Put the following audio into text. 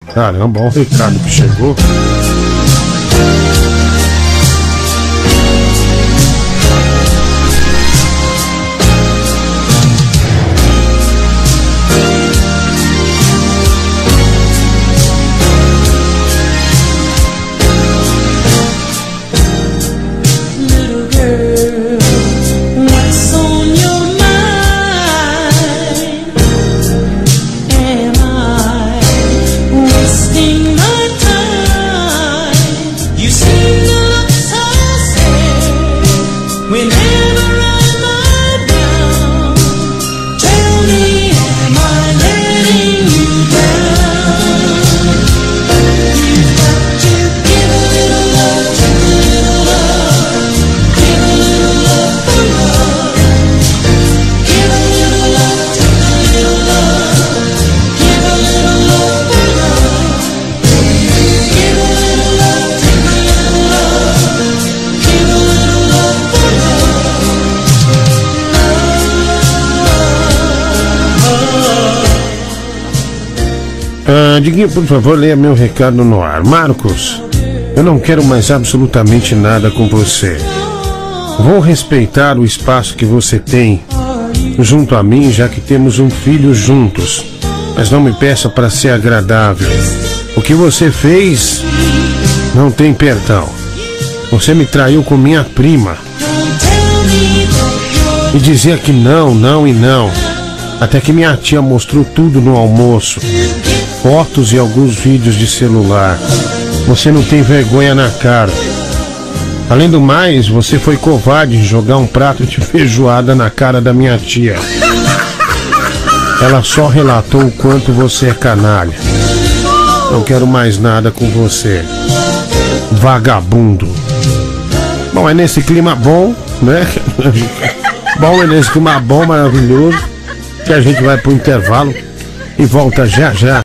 Caramba, olha o recado que chegou. Diguinho, por favor, leia meu recado no ar. Marcos, eu não quero mais absolutamente nada com você. Vou respeitar o espaço que você tem junto a mim, já que temos um filho juntos. Mas não me peça para ser agradável. O que você fez não tem perdão. Você me traiu com minha prima. E dizia que não, não e não. Até que minha tia mostrou tudo no almoço. Fotos e alguns vídeos de celular. Você não tem vergonha na cara. Além do mais, você foi covarde em jogar um prato de feijoada na cara da minha tia. Ela só relatou o quanto você é canalha. Não quero mais nada com você, vagabundo. Bom, é nesse clima bom, né? Bom, é nesse clima bom, maravilhoso, que a gente vai pro intervalo e volta já já.